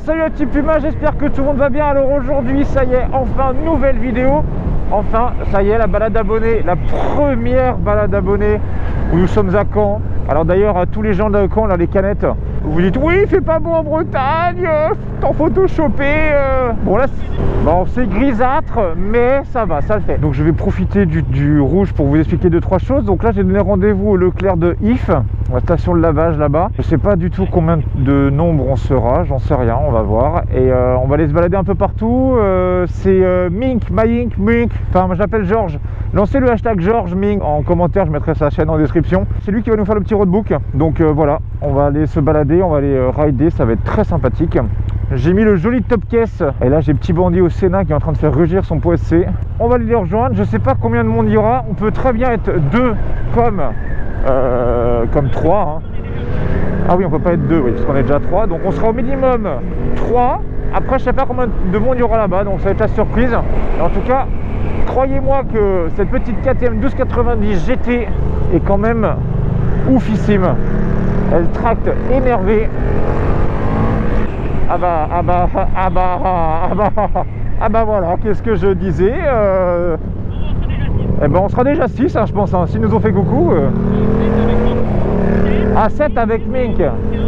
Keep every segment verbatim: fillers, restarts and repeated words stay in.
salut à Team Puma, j'espère que tout le monde va bien. Alors aujourd'hui, ça y est, enfin, nouvelle vidéo. Enfin, ça y est, la balade abonnée, la première balade abonnée où nous sommes à Caen. Alors d'ailleurs, à tous les gens de Caen, là, les canettes, vous dites oui, il fait pas beau en Bretagne, euh, t'en photoshopé. Euh. Bon là, bon, c'est grisâtre, mais ça va, ça le fait. Donc je vais profiter du, du rouge pour vous expliquer deux trois choses. Donc là, j'ai donné rendez-vous au Leclerc de If, la station de lavage là-bas. Je sais pas du tout combien de nombre on sera, j'en sais rien, on va voir. Et euh, on va aller se balader un peu partout. Euh, c'est euh, Mink, Myink, Mink. Enfin, moi j'appelle Georges. Lancez le hashtag Georges Mink en commentaire, je mettrai sa chaîne en description. C'est lui qui va nous faire le petit roadbook. Donc euh, voilà, on va aller se balader, on va aller euh, rider, ça va être très sympathique. J'ai mis le joli top caisse. Et là j'ai Petit Bandit au Sénat qui est en train de faire rugir son pot S C. On va aller les rejoindre, je sais pas combien de monde il y aura. On peut très bien être deux comme, euh, comme trois. Hein. Ah oui, on peut pas être deux, oui, parce qu'on est déjà trois. Donc on sera au minimum trois. Après je sais pas combien de monde il y aura là-bas, donc ça va être la surprise. Et en tout cas, croyez-moi que cette petite K T M douze quatre-vingt-dix G T est quand même oufissime. Elle tracte énervée. Ah bah, ah bah, ah bah, ah bah, ah bah voilà, qu'est-ce que je disais euh... Eh ben on sera déjà six, hein, je pense, hein, s'ils nous ont fait coucou. Euh... Ah, sept avec Mink.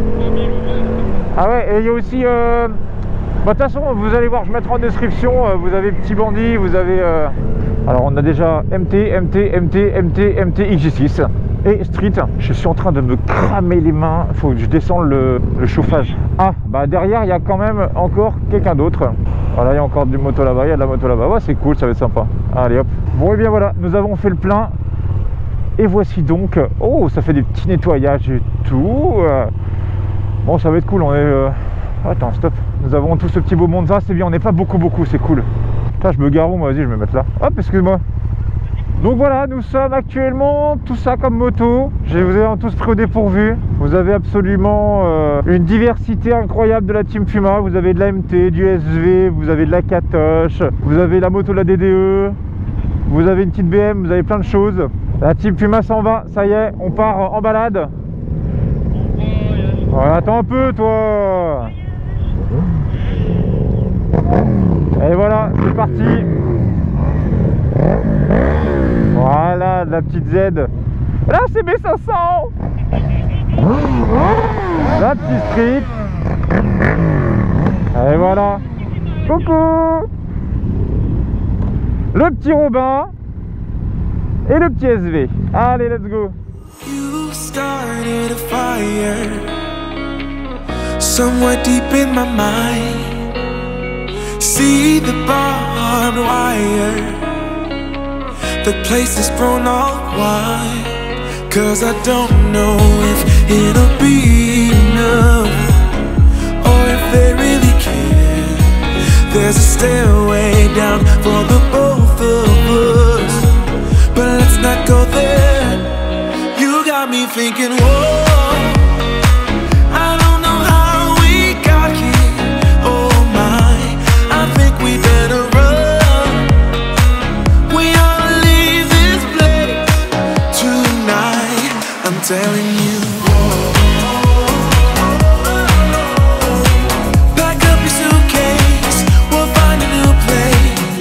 Ah ouais, et il y a aussi... Euh... Bah, de toute façon, vous allez voir, je mettrai en description, euh, vous avez Petit Bandit, vous avez... Euh... Alors on a déjà M T, M T, M T, M T, M T, X G six et Street. Je suis en train de me cramer les mains, il faut que je descende le, le chauffage. Ah, bah derrière il y a quand même encore quelqu'un d'autre. Voilà, il y a encore du moto là-bas, il y a de la moto là-bas. Ouais, c'est cool, ça va être sympa. Allez hop. Bon, et bien voilà, nous avons fait le plein. Et voici donc... Oh, ça fait des petits nettoyages et tout. Bon, ça va être cool, on est... Euh... Attends, stop. Nous avons tout ce petit beau Monza, c'est bien, on n'est pas beaucoup beaucoup, c'est cool. Putain, je me gare où, moi, vas-y, je vais me mettre là. Hop, excuse-moi. Donc voilà, nous sommes actuellement, tout ça comme moto. Je vous ai tous pris au dépourvu. Vous avez absolument euh, une diversité incroyable de la Team Puma. Vous avez de la M T, du S V, vous avez de la Katoche, vous avez la moto de la D D E, vous avez une petite B M, vous avez plein de choses. La Team Puma s'en va, ça y est, on part en balade. Ouais, attends un peu, toi. Et voilà, c'est parti. Voilà, de la petite Z. Là, c'est mes cinq cents. La petite Street. Et voilà. Coucou. Le petit Robin. Et le petit S V. Allez, let's go. You started a fire somewhere deep in my mind. See the barbed wire. The place is grown all wide. Cause I don't know if it'll be enough, or if they really care. There's a stairway down for the both of us, but let's not go there. You got me thinking, whoa, I don't know how we got here. Oh my, I think we better run. We ought to leave this place tonight, I'm telling you. Pack up your suitcase, we'll find a new place.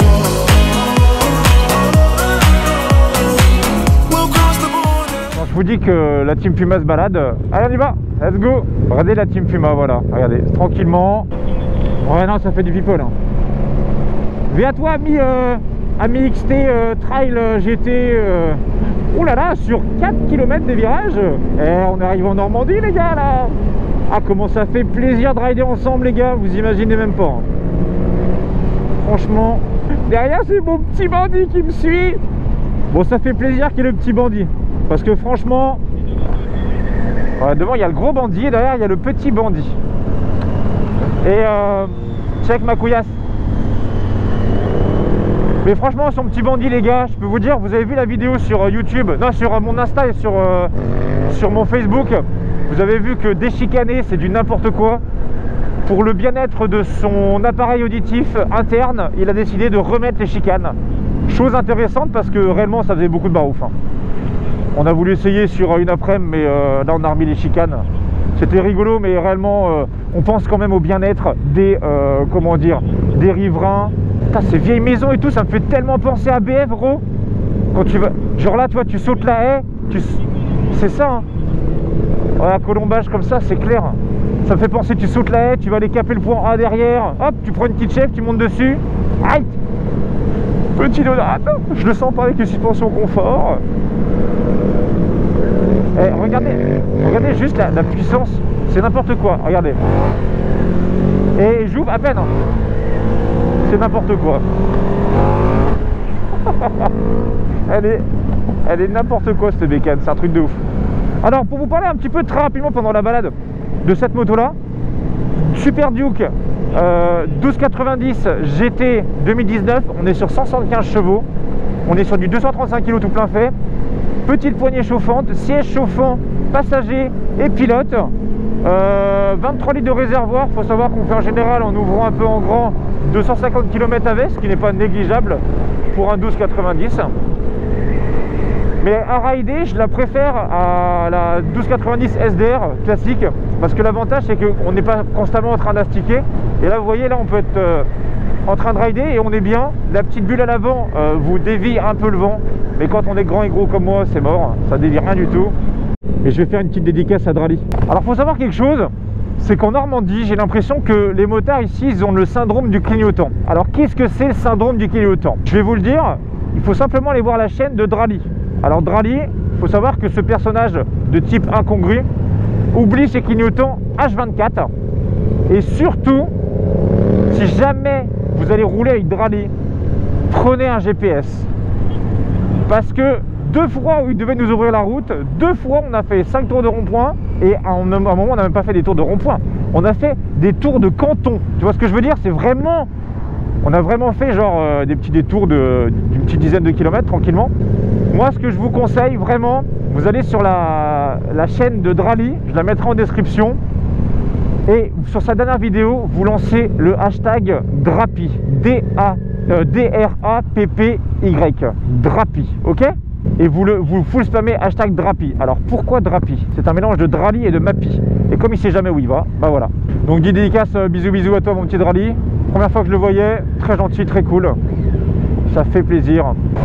We'll cross the border. Je vous dis que la Team Puma se balade. Allez, on y va, let's go. Regardez la Team Puma, voilà, regardez, tranquillement. Ouais, non, ça fait du people, hein. Viens à toi, ami, euh, ami X T euh, Trail euh, G T. Euh... Oh là là, sur quatre kilomètres des virages. Eh, on arrive en Normandie, les gars, là. Ah, comment ça fait plaisir de rider ensemble, les gars, vous imaginez même pas, hein. Franchement, derrière, c'est mon petit bandit qui me suit. Bon, ça fait plaisir qu'il y ait le petit bandit, parce que franchement, ouais, devant il y a le gros bandit et derrière il y a le petit bandit. Et euh, check ma couillasse. Mais franchement, son petit bandit, les gars, je peux vous dire, vous avez vu la vidéo sur YouTube, non, sur mon Insta et sur, euh, sur mon Facebook. Vous avez vu que déchicaner, c'est du n'importe quoi. Pour le bien-être de son appareil auditif interne, il a décidé de remettre les chicanes. Chose intéressante parce que réellement ça faisait beaucoup de barouf, hein. On a voulu essayer sur une après-midi, mais euh, là on a remis les chicanes. C'était rigolo, mais réellement, euh, on pense quand même au bien-être des, euh, comment dire, des riverains. Putain, ces vieilles maisons et tout, ça me fait tellement penser à B F, gros. Quand tu vas, genre là, tu vois, tu sautes la haie, tu... c'est ça, hein. Ouais, un colombage comme ça, c'est clair. Ça me fait penser, tu sautes la haie, tu vas aller caper le point A derrière, hop, tu prends une petite chèvre, tu montes dessus. Aïe! Petit donat, je le sens pas avec les suspensions confort. Eh, regardez, regardez juste la, la puissance, c'est n'importe quoi, regardez. Et j'ouvre à peine, c'est n'importe quoi. Elle est, elle est n'importe quoi cette bécane, c'est un truc de ouf. Alors pour vous parler un petit peu très rapidement pendant la balade de cette moto là, Super Duke euh, douze quatre-vingt-dix G T deux mille dix-neuf, on est sur cent soixante-quinze chevaux, on est sur du deux cent trente-cinq kilos tout plein fait, petite poignée chauffante, siège chauffant, passager et pilote, euh, vingt-trois litres de réservoir. Il faut savoir qu'on fait en général en ouvrant un peu en grand deux cent cinquante kilomètres avec, ce qui n'est pas négligeable pour un douze quatre-vingt-dix. Mais à rider, je la préfère à la douze quatre-vingt-dix S D R classique, parce que l'avantage c'est qu'on n'est pas constamment en train d'astiquer. Et là vous voyez, là on peut être euh, en train de rider et on est bien. La petite bulle à l'avant euh, vous dévie un peu le vent, mais quand on est grand et gros comme moi, c'est mort, ça dévie rien du tout. Et je vais faire une petite dédicace à Drali. Alors faut savoir quelque chose, c'est qu'en Normandie, j'ai l'impression que les motards ici, ils ont le syndrome du clignotant. Alors qu'est-ce que c'est le syndrome du clignotant? Je vais vous le dire, il faut simplement aller voir la chaîne de Drali. Alors Drali, il faut savoir que ce personnage de type incongru oublie ses clignotants H vingt-quatre. Et surtout, si jamais vous allez rouler avec Drali, prenez un G P S. Parce que deux fois où il devait nous ouvrir la route, deux fois on a fait cinq tours de rond-point, et à un moment on n'a même pas fait des tours de rond-point, on a fait des tours de canton. Tu vois ce que je veux dire? C'est vraiment... On a vraiment fait genre euh, des petits détours d'une petite dizaine de kilomètres tranquillement. Moi ce que je vous conseille vraiment, vous allez sur la, la chaîne de Drali, je la mettrai en description. Et sur sa dernière vidéo, vous lancez le hashtag Drapi, D R A P P Y, Drapi, ok? Et vous le vous full spammez hashtag Drapi. Alors pourquoi Drapi? C'est un mélange de Drali et de Mappy. Et comme il sait jamais où il va, bah voilà. Donc dis dédicace, euh, bisous bisous à toi mon petit Drali. Première fois que je le voyais, très gentil, très cool. Ça fait plaisir.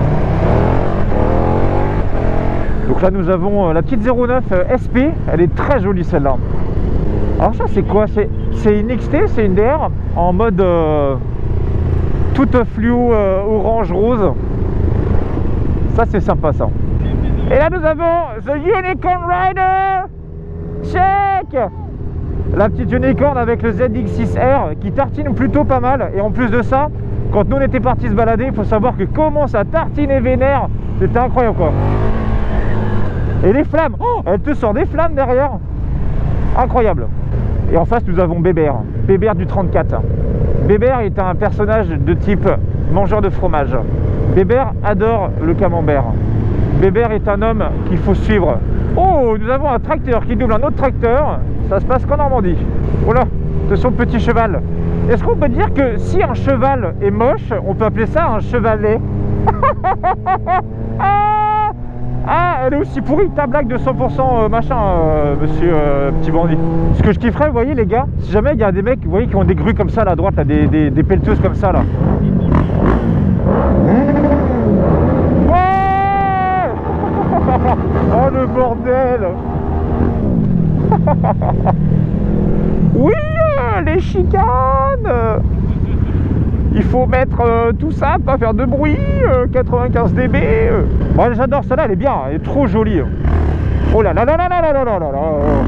Donc là nous avons euh, la petite zéro neuf euh, S P, elle est très jolie celle-là. Alors ça c'est quoi? C'est une X T, c'est une D R en mode euh, toute fluo euh, orange rose. Ça c'est sympa ça. Et là nous avons The Unicorn Rider. Check. La petite Unicorn avec le Z X six R qui tartine plutôt pas mal. Et en plus de ça, quand nous on était partis se balader, il faut savoir que comment ça tartinait vénère. C'était incroyable quoi. Et les flammes, oh, elle te sort des flammes derrière. Incroyable. Et en face nous avons Bébert, Bébert du trente-quatre. Bébert est un personnage de type mangeur de fromage. Bébert adore le camembert. Bébert est un homme qu'il faut suivre. Oh, nous avons un tracteur qui double un autre tracteur. Ça se passe qu'en Normandie. Oh là, de son petit cheval. Est-ce qu'on peut dire que si un cheval est moche, on peut appeler ça un chevalet? Ah, ah, elle est aussi pourrie ta blague de cent pour cent machin, euh, monsieur euh, petit bandit. Ce que je kifferais, vous voyez les gars, si jamais il y a des mecs, vous voyez, qui ont des grues comme ça là, à droite, là, des, des, des pelleteuses comme ça là. Ouais. Oh le bordel. Oui, euh, les chicanes. Il faut mettre euh, tout ça, pas faire de bruit, euh, quatre-vingt-quinze décibels. Euh. Bon, j'adore celle-là, elle est bien, elle est trop jolie. Oh là là là là là là là là là là.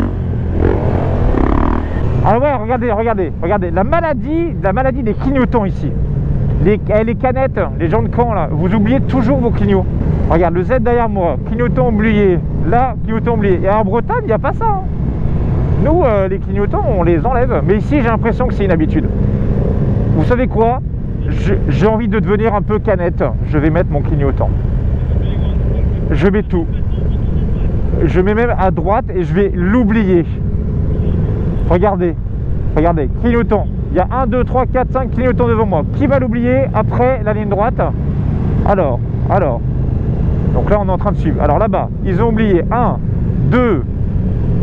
Ah ouais, regardez, regardez, regardez, la maladie, la maladie des clignotants ici. Les, les canettes, les gens de camp là, vous oubliez toujours vos clignots. Regarde, le Z derrière moi, clignotant oublié, là, clignotant oublié. Et en Bretagne, il n'y a pas ça. Hein. Nous, euh, les clignotants, on les enlève. Mais ici, j'ai l'impression que c'est une habitude. Vous savez quoi? J'ai envie de devenir un peu canette. Je vais mettre mon clignotant. Je mets tout. Je mets même à droite et je vais l'oublier. Regardez. Regardez. Clignotant. Il y a un, deux, trois, quatre, cinq clignotants devant moi. Qui va l'oublier après la ligne droite? Alors. Alors. Donc là, on est en train de suivre. Alors là-bas, ils ont oublié un, deux,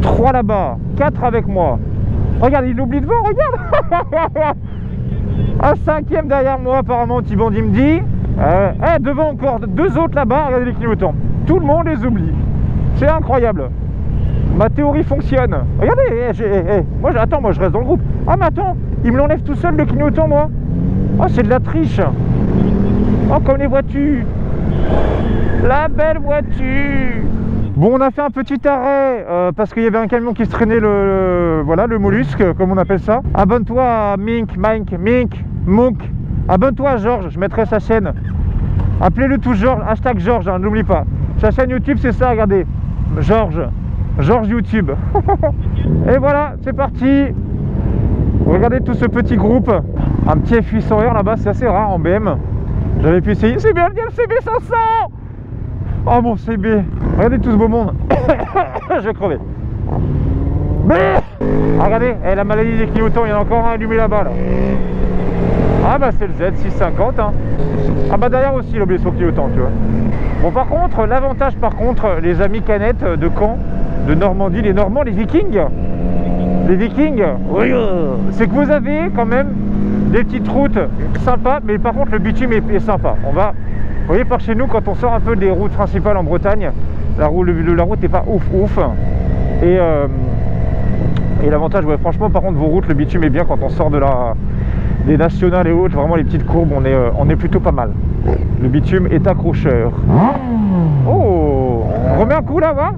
trois là-bas, quatre avec moi. Regarde, il oublie devant, regarde. Un cinquième derrière moi, apparemment, petit bandit me dit. Euh, eh, devant encore deux autres là-bas, regardez les clignotants. Tout le monde les oublie. C'est incroyable. Ma théorie fonctionne. Regardez, eh, eh, eh, moi, attends, moi je reste dans le groupe. Ah, mais attends, il me l'enlève tout seul le clignotant, moi. Oh, c'est de la triche. Oh, comme les voitures. La belle voiture. Bon, on a fait un petit arrêt euh, parce qu'il y avait un camion qui se traînait le, le voilà le mollusque, comme on appelle ça. Abonne-toi à Mink, Mink, Mink, Monk. Abonne-toi à Georges, je mettrai sa chaîne. Appelez-le tout Georges, hashtag Georges, hein, n'oublie pas. Sa chaîne YouTube, c'est ça, regardez. Georges, Georges YouTube. Et voilà, c'est parti. Regardez tout ce petit groupe. Un petit F huit cent R là-bas, c'est assez rare en B M. J'avais pu essayer. C'est bien, le C B cinq cents. Oh mon C B. Regardez tout ce beau monde. Je vais crever. Mais ah, regardez, eh, la maladie des clignotants, il y en a encore un allumé là-bas là. Ah bah c'est le Z six cent cinquante hein. Ah bah derrière aussi il a oublié son clignotant, tu vois. Bon, par contre, l'avantage par contre, les amis canettes de Caen, de Normandie, les Normands, les Vikings, les Vikings, oui, c'est que vous avez quand même des petites routes sympas, mais par contre le bitume est, est sympa. On va, vous voyez, par chez nous, quand on sort un peu des routes principales en Bretagne, la route, le, la route n'est pas ouf ouf. Et, euh, et l'avantage, ouais, franchement, par contre, vos routes, le bitume est bien quand on sort de la, des nationales et autres, vraiment les petites courbes, on est, euh, on est plutôt pas mal. Le bitume est accrocheur. Oh, on remet un coup là, va.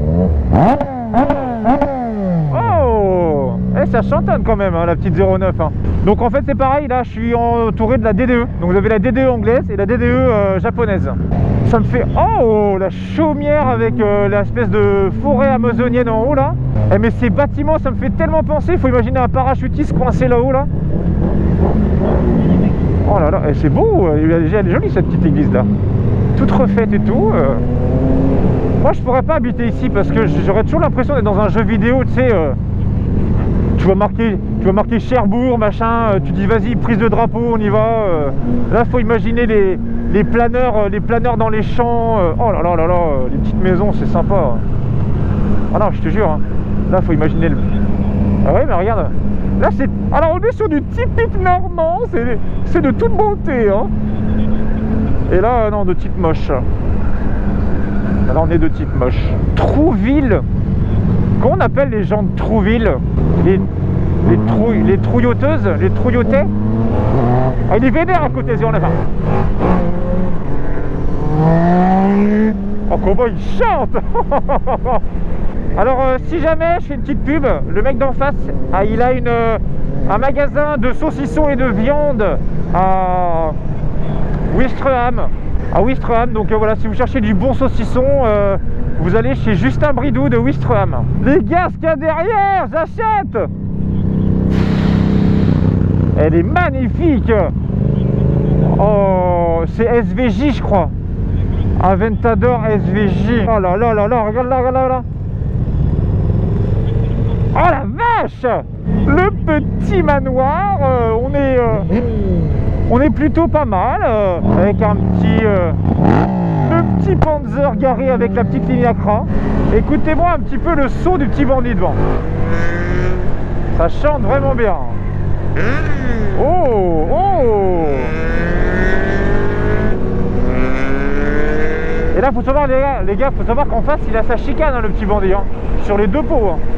Oh, eh, ça chantonne quand même, hein, la petite zéro neuf. Hein. Donc en fait c'est pareil, là je suis entouré de la D D E. Donc vous avez la D D E anglaise et la D D E euh, japonaise. Ça me fait, oh, la chaumière avec euh, l'espèce de forêt amazonienne en haut là. Eh, mais ces bâtiments, ça me fait tellement penser, il faut imaginer un parachutiste coincé là-haut là. Oh là là, eh, c'est beau, elle est jolie cette petite église là. Toute refaite et tout. Euh... Moi je pourrais pas habiter ici parce que j'aurais toujours l'impression d'être dans un jeu vidéo, tu sais. Euh... Tu vas marquer, tu vas marquer Cherbourg, machin, euh, tu dis vas-y, prise de drapeau, on y va. Euh... Là faut imaginer les, les planeurs, euh, les planeurs dans les champs. Euh... Oh là là là là, euh, les petites maisons, c'est sympa. Ah non, je te jure, hein. Là faut imaginer le... Ah ouais, mais regarde. Là c'est... Alors on est sur du typique normand, c'est de toute beauté, hein. Et là, non, de type moche. Là on est de type moche. Trouville. Comment on appelle les gens de Trouville? Les, les, trou, les trouilloteuses, les trouillotés. Ah, il est vénère à côté, on a pas. Oh, comment il chante. Alors, euh, si jamais je fais une petite pub, le mec d'en face, ah, il a une, euh, un magasin de saucissons et de viande à Ouistreham. À Ouistreham, donc euh, voilà, si vous cherchez du bon saucisson, euh, vous allez chez Justin Bridou de Ouistreham. Les gars, ce qu'il y a derrière, j'achète. Elle est magnifique. Oh, c'est S V J, je crois. Aventador S V J. Oh là là là là, regarde là, regarde là, là. Oh la vache. Le petit manoir, euh, on est... Euh, on est plutôt pas mal, euh, avec un petit... Euh, le petit Panzer garé avec la petite ligne à cran. Écoutez-moi un petit peu le son du petit bandit devant. Ça chante vraiment bien. Oh, oh. Et là, faut savoir, les gars, les gars, faut savoir qu'en face, il a sa chicane, hein, le petit bandit, hein, sur les deux pots. Hein.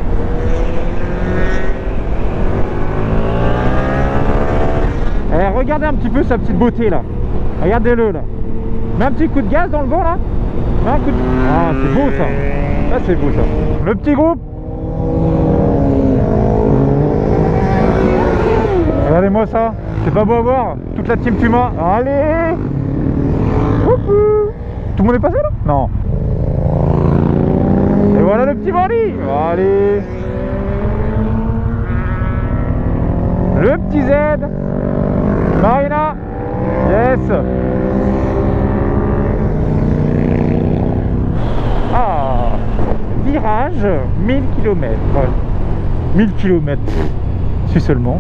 Eh, regardez un petit peu sa petite beauté là. Regardez-le là. Mets un petit coup de gaz dans le vent là. Mets un coup de... Ah, c'est beau ça. Ça c'est beau ça. Le petit groupe. Regardez-moi ça. C'est pas beau à voir. Toute la team Puma. Allez. Coucou. Tout le monde est passé là? Non. Et voilà le petit bandit. Allez. Le petit Z. Marina. Yes. Ah. Virage mille kilomètres. mille kilomètres. Si seulement.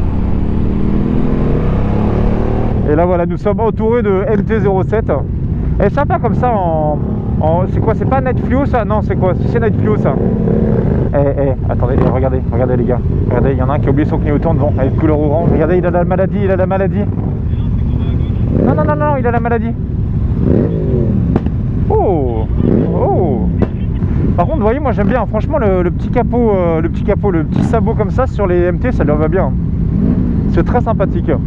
Et là voilà, nous sommes entourés de M T zéro sept. Elle est sympa comme ça en... en c'est quoi? C'est pas Night Fluo ça? Non, c'est quoi? Si c'est Night Fluo ça. Eh, eh, attendez, eh, regardez, regardez les gars. Regardez, il y en a un qui a oublié son clignotant devant, avec couleur orange. Regardez, il a la maladie, il a la maladie. Non, non, non, non, il a la maladie. Oh, oh. Par contre, vous voyez, moi j'aime bien, franchement, le, le petit capot, euh, le petit capot, le petit sabot comme ça sur les M T, ça leur va bien. C'est très sympathique. Voilà,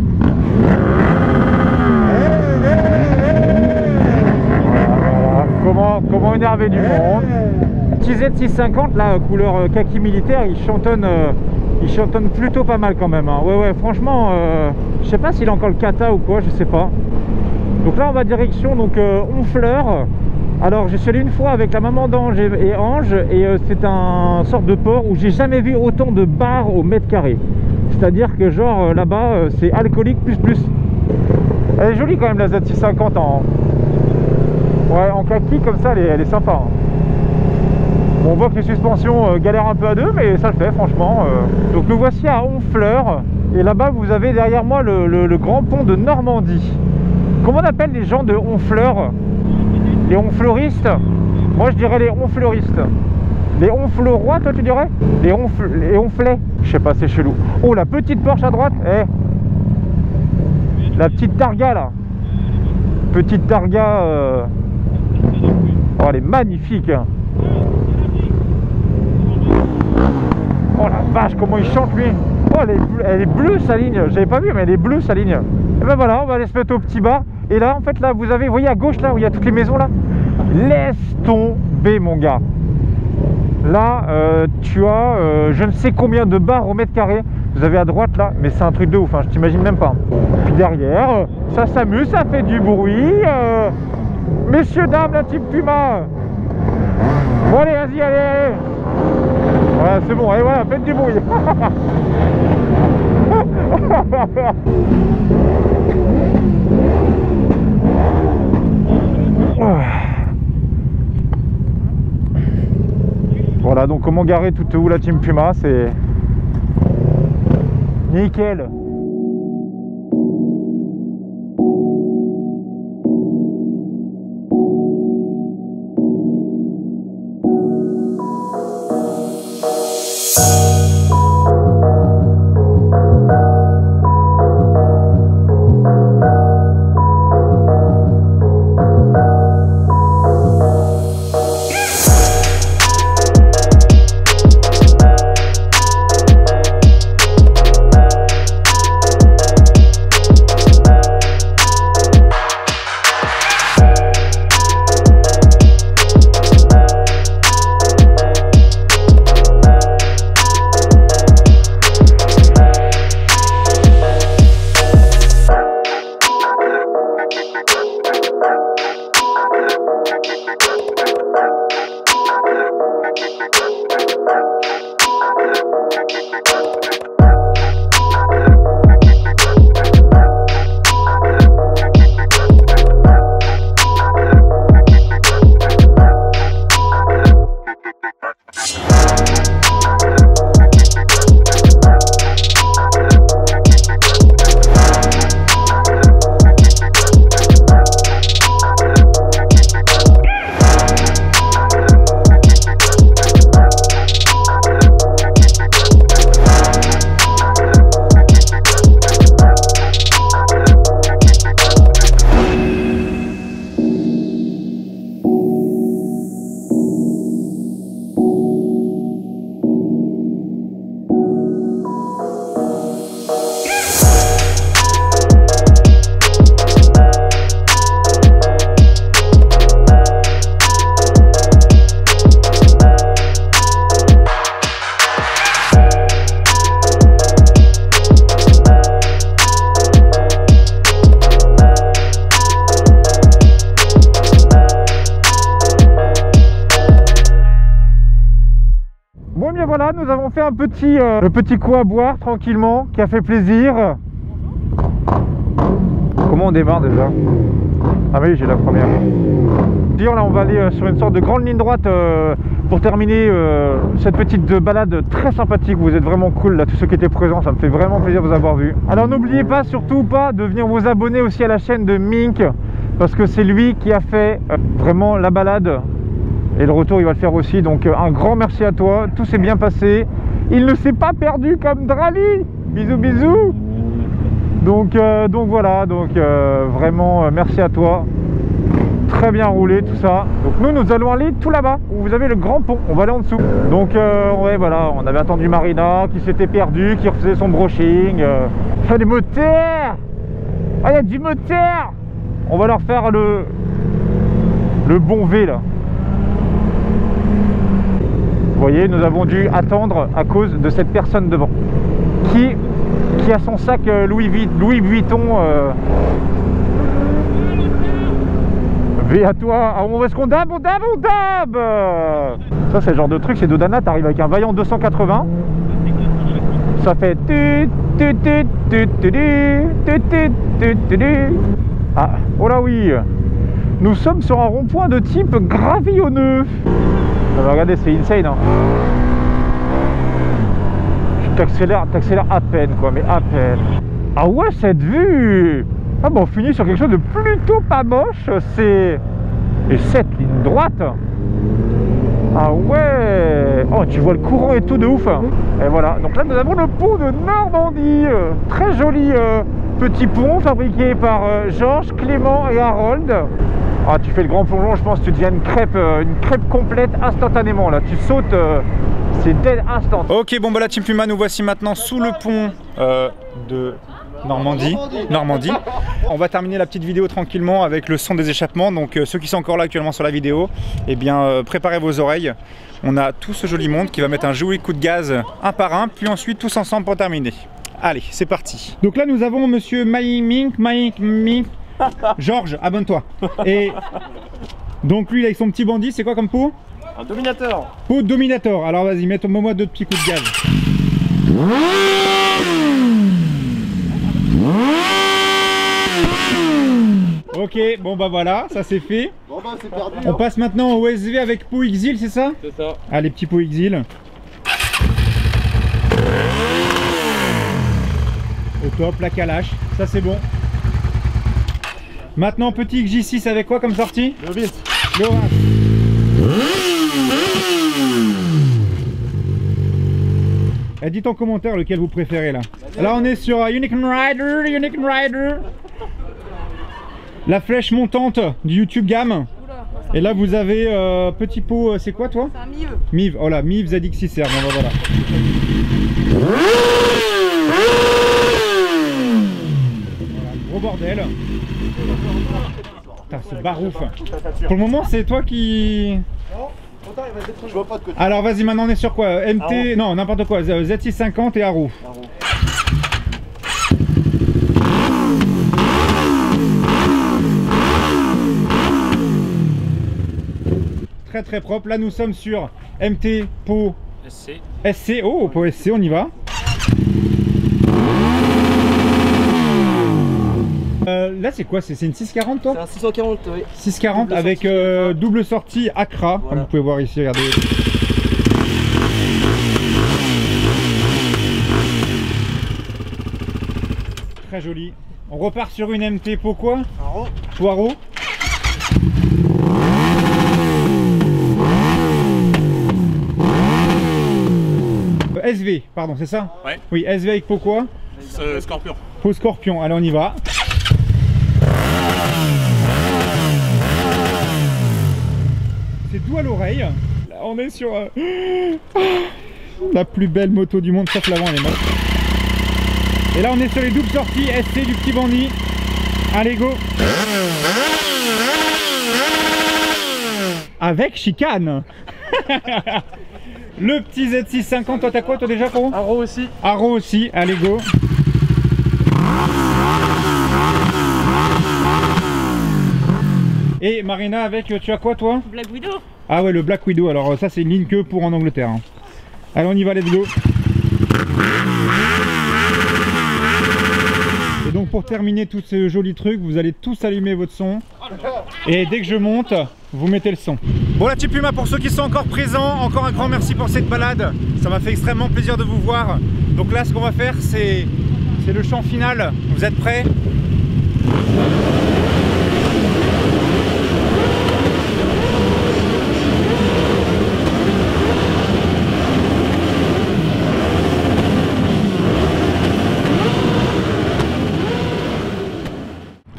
voilà. Comment, comment énerver du monde. Petit Z six cent cinquante, là, couleur kaki militaire, il chantonne, euh, il chantonne plutôt pas mal quand même. Hein. Ouais, ouais, franchement, euh, je sais pas s'il a encore le kata ou quoi, je sais pas. Donc là, on va direction donc euh, Honfleur. Alors, je suis allé une fois avec la maman d'Ange et, et Ange, et euh, c'est un sorte de port où j'ai jamais vu autant de bars au mètre carré. C'est-à-dire que genre euh, là-bas, euh, c'est alcoolique plus plus. Elle est jolie quand même la Z six cent cinquante en, ouais, en kaki comme ça, elle est, elle est sympa. Hein. Bon, on voit que les suspensions euh, galèrent un peu à deux, mais ça le fait franchement. Euh. Donc nous voici à Honfleur, et là-bas vous avez derrière moi le, le, le grand pont de Normandie. Comment on appelle les gens de Honfleur? Les honfleuristes? Moi je dirais les honfleuristes. Les honfleurois, toi tu dirais? Les, honfl les honflets? Je sais pas, c'est chelou. Oh, la petite Porsche à droite, eh, la petite Targa là. Petite Targa. Euh... Oh, elle est magnifique. Oh la vache, comment il chante lui. Oh, elle est, bleue, elle est bleue sa ligne. J'avais pas vu, mais elle est bleue sa ligne. Et ben voilà, on va aller se mettre au petit bar. Et là, en fait, là, vous avez, vous voyez à gauche, là, où il y a toutes les maisons, là. Laisse tomber, mon gars. Là, euh, tu as euh, je ne sais combien de bars au mètre carré. Vous avez à droite, là, mais c'est un truc de ouf, hein, je t'imagine même pas. Puis derrière, euh, ça s'amuse, ça fait du bruit. Euh... Messieurs, dames, la Team Puma. Bon, allez, vas-y, allez, allez. Voilà, c'est bon, allez, voilà, faites du bruit. Voilà, donc comment garer toute où la Team Puma, c'est nickel. Voilà, nous avons fait un petit, euh, le petit coup à boire tranquillement, qui a fait plaisir. Comment on démarre déjà? Ah oui, j'ai la première. D'ailleurs là on va aller euh, sur une sorte de grande ligne droite euh, pour terminer euh, cette petite balade très sympathique. Vous êtes vraiment cool là, tous ceux qui étaient présents, ça me fait vraiment plaisir de vous avoir vu. Alors n'oubliez pas, surtout pas, de venir vous abonner aussi à la chaîne de Mink. parce que c'est lui qui a fait euh, vraiment la balade. Et le retour, il va le faire aussi. Donc euh, un grand merci à toi. Tout s'est bien passé. Il ne s'est pas perdu comme Drali. Bisous, bisous. Donc, euh, donc voilà. Donc euh, vraiment, euh, merci à toi. Très bien roulé tout ça. Donc nous, nous allons aller tout là-bas où vous avez le grand pont. On va aller en dessous. Donc euh, ouais, voilà. On avait attendu Marina qui s'était perdue, qui refaisait son brushing. Euh... Ah, des moteurs. Ah, il y a du moteur. On va leur faire le le bon V là. Vous voyez, nous avons dû attendre à cause de cette personne devant qui, qui a son sac Louis, Louis Vuitton. Euh... V à toi. Ah, où est-ce qu'on dab, on dab, on dab. Ça c'est le genre de truc, c'est Dodana, t'arrives avec un Vaillant deux cent quatre-vingts. Ça fait... Ah, oh là oui. Nous sommes sur un rond-point de type gravillonneux. Ah, regardez, c'est insane hein. T'accélères, t'accélères à peine quoi, mais à peine. Ah ouais, cette vue. Ah bon, on finit sur quelque chose de plutôt pas moche. C'est... Et cette ligne droite. Ah ouais. Oh, tu vois le courant et tout de ouf. Et voilà, donc là nous avons le pont de Normandie. Très joli euh, petit pont fabriqué par euh, Georges, Clément et Harold. Ah, tu fais le grand plongeon, je pense que tu deviens une crêpe, euh, une crêpe complète instantanément là. Tu sautes, euh, c'est dead instant. Ok, bon bah la Team Puma, nous voici maintenant sous le pont euh, de Normandie. Normandie. On va terminer la petite vidéo tranquillement avec le son des échappements. Donc euh, ceux qui sont encore là actuellement sur la vidéo, eh bien euh, préparez vos oreilles. On a tout ce joli monde qui va mettre un joli coup de gaz un par un, puis ensuite tous ensemble pour terminer. Allez, c'est parti. Donc là nous avons monsieur Mai Mink, Mai Mink. Georges, abonne-toi. Et donc lui, là, avec son petit bandit, c'est quoi comme pot? Un Dominator. Pot Dominator. Alors vas-y, mets-moi deux petits coups de gaz. Ok, bon bah voilà, ça c'est fait. Bon bah c'est perdu. On hein. passe maintenant au O S V avec pot Exil, c'est ça? C'est ça. Allez, petit pot Exil. Au top, la calache, ça c'est bon. Maintenant, petit X J six avec quoi comme sortie? Le Vince. Le orange. Et dites en commentaire lequel vous préférez là. Là on est sur uh, Unicorn Rider, Unicorn Rider. La flèche montante du YouTube Gamme. Et là vous avez euh, petit pot, c'est quoi toi? C'est un Mive. Mive, oh là, Mive Z X six R, bon bah voilà. Voilà, gros bordel. Putain, c'est barouf. Pour le moment c'est toi qui... Je vois pas de côté. Alors vas-y, maintenant on est sur quoi? M T, Arrow. Non, n'importe quoi, Z six cinquante et Arrow. Arrow. Très très propre. Là nous sommes sur M T Pau S C. S C, oh, Pau S C, on y va. Euh, là c'est quoi? C'est une six quarante toi? C'est un six cent quarante, oui. six quarante double avec sortie, euh, double sortie Accra, voilà. Comme vous pouvez voir ici, regardez. Très joli. On repart sur une M T Pau quoi? Arrow. Poireau. Euh, S V, pardon, c'est ça? Ouais. Oui, S V avec Pau quoi? Euh, Scorpion. Pau Scorpion, allez on y va. C'est doux à l'oreille. Là on est sur euh, la plus belle moto du monde, sauf l'avant elle est moche. Et là on est sur les doubles sorties S C du petit bandit. Allez go. Avec chicane. Le petit Z six cinquante, toi t'as quoi toi déjà pour? Arrow aussi. Arrow aussi, allez go. Et Marina avec, tu as quoi toi? Black Widow. Ah ouais, le Black Widow, alors ça c'est une ligne que pour en Angleterre. Hein. Allez on y va, let's go. Et donc pour terminer tous ces jolis trucs, vous allez tous allumer votre son. Et dès que je monte, vous mettez le son. Bon la Team Puma, pour ceux qui sont encore présents, encore un grand merci pour cette balade. Ça m'a fait extrêmement plaisir de vous voir. Donc là ce qu'on va faire c'est le chant final. Vous êtes prêts?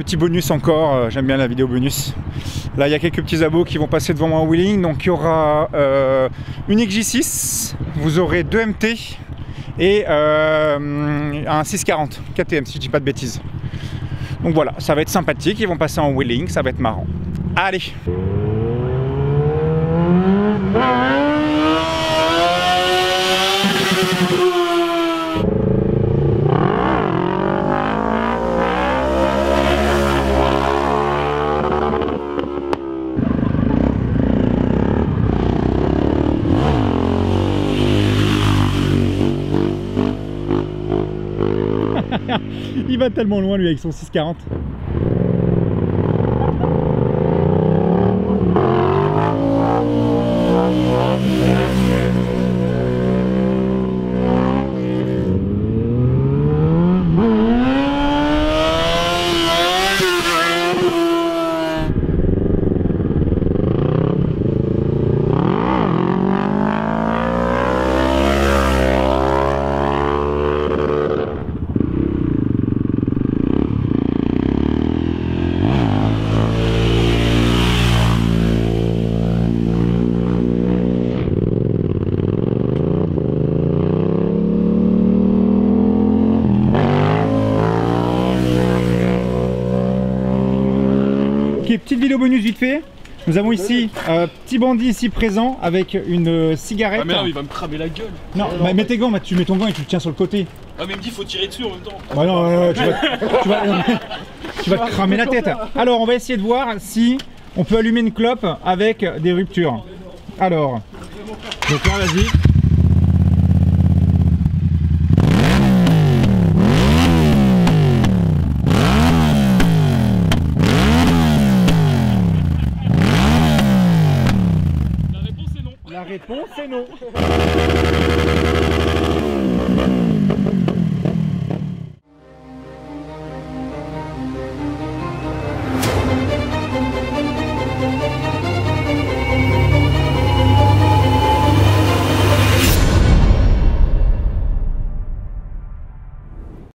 petit bonus encore, euh, j'aime bien la vidéo bonus. Là il y a quelques petits abos qui vont passer devant moi en wheeling. Donc il y aura euh, une X J six, vous aurez deux M T et euh, un six quarante K T M si je dis pas de bêtises. Donc voilà, ça va être sympathique, ils vont passer en wheeling, ça va être marrant. Allez. Il va tellement loin lui avec son six quarante. Ok, petite vidéo bonus vite fait. Nous avons ici un euh, petit bandit ici présent avec une euh, cigarette. Ah mais non, il va me cramer la gueule. Non, bah, mets tes gants, tu mets ton gant et tu le tiens sur le côté. Ah mais il me dit faut tirer dessus en même temps. Bah non, euh, tu, vas, tu, vas, tu vas te cramer la tête. Alors on va essayer de voir si on peut allumer une clope avec des ruptures. Alors, donc là vas-y. La réponse est non.